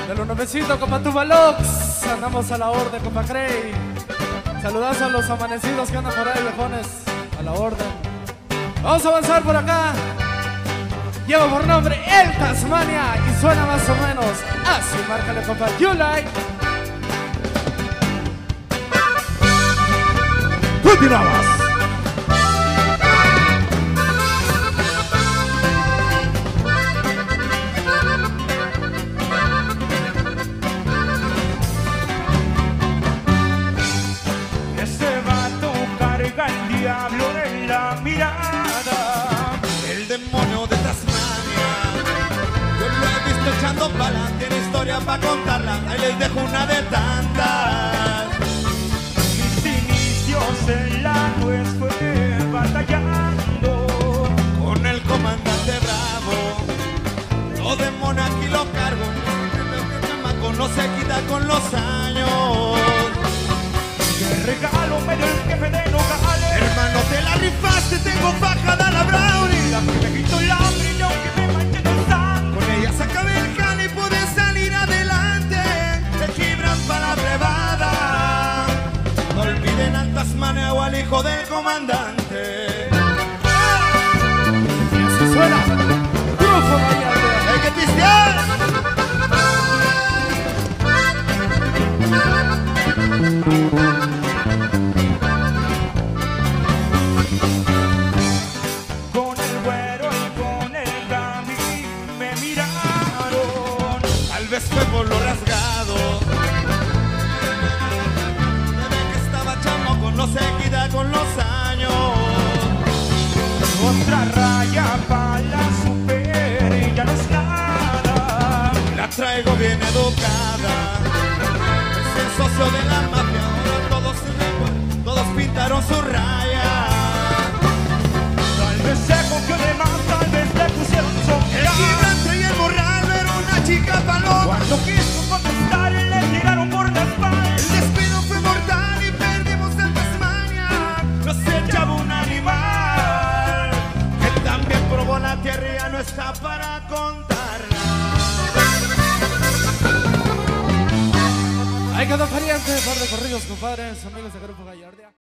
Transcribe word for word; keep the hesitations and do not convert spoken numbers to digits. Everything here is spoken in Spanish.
De los nuevecitos, compa Tubalox. Andamos a la orden, compa Cray. Saludazo a los amanecidos que andan por ahí, viejones. A la orden. Vamos a avanzar por acá. Lleva por nombre El Tasmania y suena más o menos así. Márcale, compa Yulai. Continuamos. Ese vato carga el diablo en la mirada, el demonio de Tasmania. Yo lo he visto echando bala, tiene historia para contarla. Ahí les dejo una de tantas. mis inicios en la nuez fue batallando Con el comandante Bravo, lo de Monarchy lo cargo. El chamaco no se quita con los años. que regalo me dio el jefe de Nogales. Hermano, te la rifaste, tengo bajada la brownie. La que me quitó el hambre y aunque me manche de sangre, Con ella se acabé el jale y pude salir adelante. Te gibran para la privada. No olviden al Tasmania o al hijo del comandante. Y así suena. Grupo Gallardo. ¡Hay que pistear! con el güero y con el Gami me miraron. Tal vez fue por lo rasgado. Desde que estaba chamaco no se quita con los años. Otra raya para la super y ya no es nada. La traigo bien educada. Es el socio de la mafia. Ahora todos se recuerdan, todos pintaron su raya. Tal vez se confió de más, tal vez le pusieron El sombra. gigante y el morral era una chica paloma. Cuando quiso contestar le tiraron por la espalda. El despido fue mortal y perdimos en Tasmania. Nos echaba un animal que también probó la tierra y ya no está para contarla. Ahí quedó pariente, par de corridos, compadres, amigos de Grupo Gallardia.